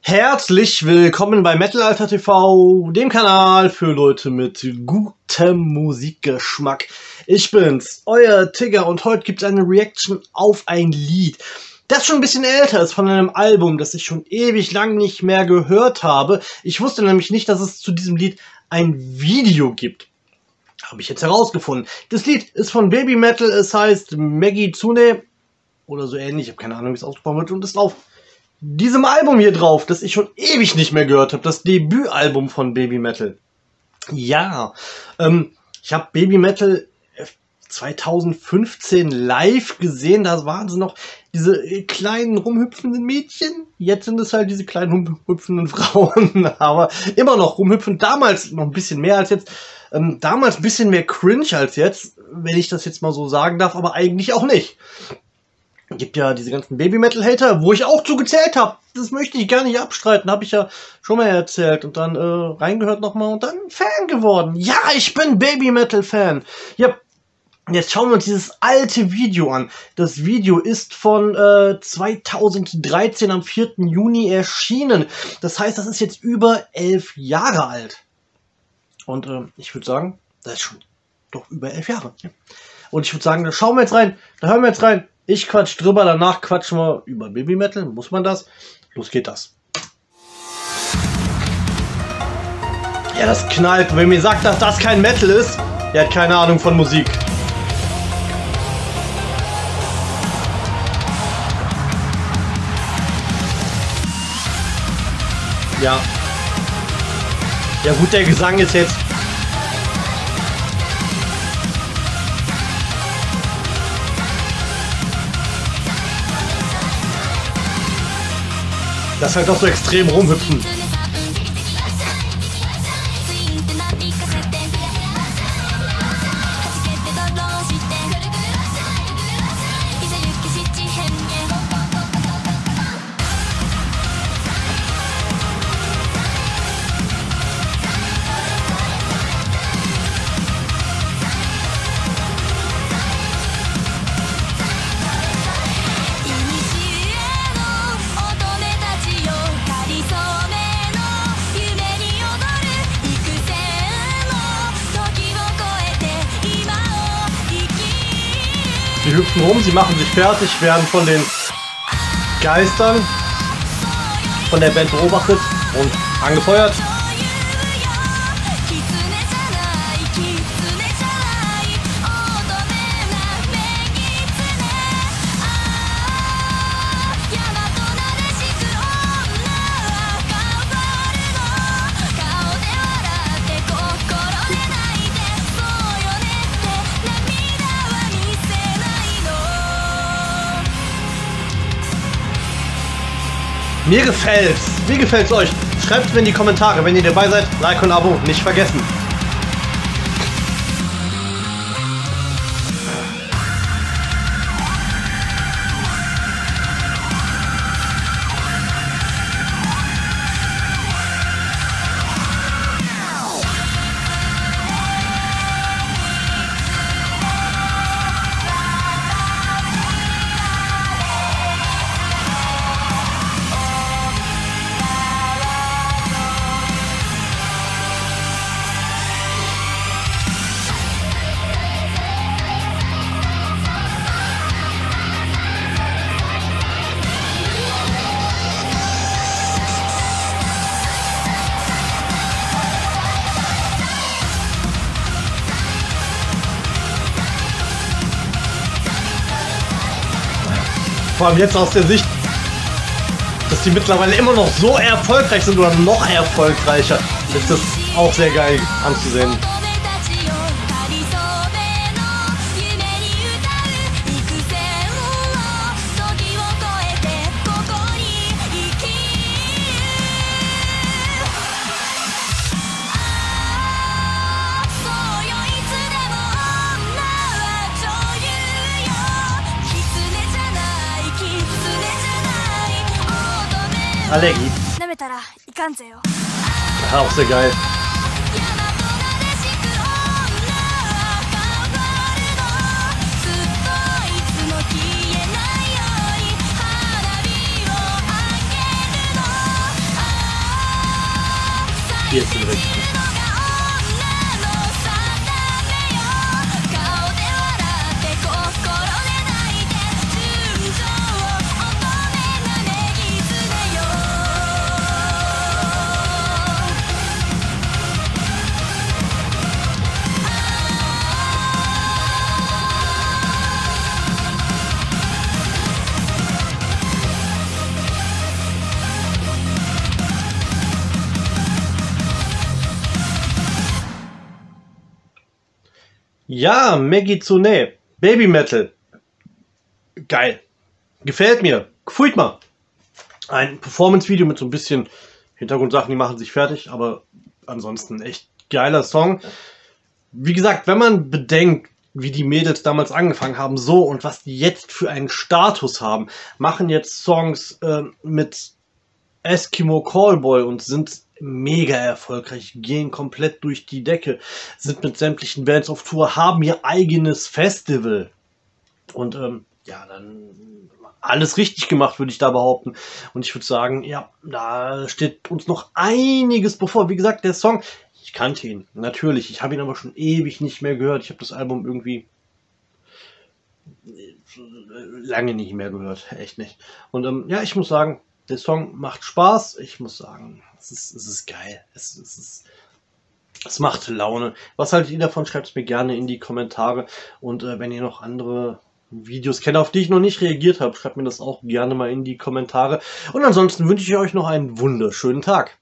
Herzlich willkommen bei Metal-Alter TV, dem Kanal für Leute mit gutem Musikgeschmack. Ich bin's, euer Tigger, und heute gibt es eine Reaction auf ein Lied, das schon ein bisschen älter ist, von einem Album, das ich schon ewig lang nicht mehr gehört habe. Ich wusste nämlich nicht, dass es zu diesem Lied ein Video gibt. Habe ich jetzt herausgefunden. Das Lied ist von Babymetal, es heißt Maggie Tsune oder so ähnlich, ich habe keine Ahnung, wie es ausgesprochen wird, und ist auf diesem Album hier drauf, das ich schon ewig nicht mehr gehört habe, das Debütalbum von Babymetal. Ja, ich habe Babymetal 2015 live gesehen, da waren sie noch diese kleinen rumhüpfenden Mädchen, jetzt sind es halt diese kleinen rumhüpfenden Frauen, aber immer noch rumhüpfend, damals noch ein bisschen mehr als jetzt, damals ein bisschen mehr cringe als jetzt, wenn ich das jetzt mal so sagen darf, aber eigentlich auch nicht. Gibt ja diese ganzen Babymetal-Hater, wo ich auch zugezählt habe. Das möchte ich gar nicht abstreiten, habe ich ja schon mal erzählt. Und dann reingehört nochmal und dann Fan geworden. Ja, ich bin Babymetal-Fan. Ja, jetzt schauen wir uns dieses alte Video an. Das Video ist von 2013 am 4. Juni erschienen. Das heißt, das ist jetzt über 11 Jahre alt. Und ich würde sagen, das ist schon doch über 11 Jahre. Ja. Und ich würde sagen, da schauen wir jetzt rein, da hören wir jetzt rein. Ich quatsch drüber, danach quatschen wir über Babymetal. Muss man das? Los geht das. Ja, das knallt. Wenn mir sagt, dass das kein Metal ist, der hat keine Ahnung von Musik. Ja. Ja gut, der Gesang ist jetzt... Das ist halt doch so extrem rumhüpfen. Sie hüpfen rum, sie machen sich fertig, werden von den Geistern von der Band beobachtet und angefeuert. Mir gefällt's. Wie gefällt's euch? Schreibt mir in die Kommentare. Wenn ihr dabei seid, Like und Abo nicht vergessen. Vor allem jetzt aus der Sicht, dass die mittlerweile immer noch so erfolgreich sind oder noch erfolgreicher, ist das auch sehr geil anzusehen. Allergie. Ja, auch sehr geil. Jetzt sind richtig. Ja, Megitsune, Baby Metal. Geil. Gefällt mir. Gefällt mir. Ein Performance-Video mit so ein bisschen Hintergrundsachen, die machen sich fertig, aber ansonsten echt geiler Song. Wie gesagt, wenn man bedenkt, wie die Mädels damals angefangen haben, so und was die jetzt für einen Status haben, machen jetzt Songs mit Eskimo Callboy und sind mega erfolgreich, gehen komplett durch die Decke, sind mit sämtlichen Bands auf Tour, haben ihr eigenes Festival und ja, dann alles richtig gemacht, würde ich da behaupten. Und ich würde sagen, ja, da steht uns noch einiges bevor. Wie gesagt, der Song, ich kannte ihn, natürlich, ich habe ihn aber schon ewig nicht mehr gehört. Ich habe das Album irgendwie lange nicht mehr gehört, echt nicht. Und ja, ich muss sagen, der Song macht Spaß. Ich muss sagen, es ist geil. Es macht Laune. Was haltet ihr davon? Schreibt es mir gerne in die Kommentare. Und wenn ihr noch andere Videos kennt, auf die ich noch nicht reagiert habe, schreibt mir das auch gerne mal in die Kommentare. Und ansonsten wünsche ich euch noch einen wunderschönen Tag.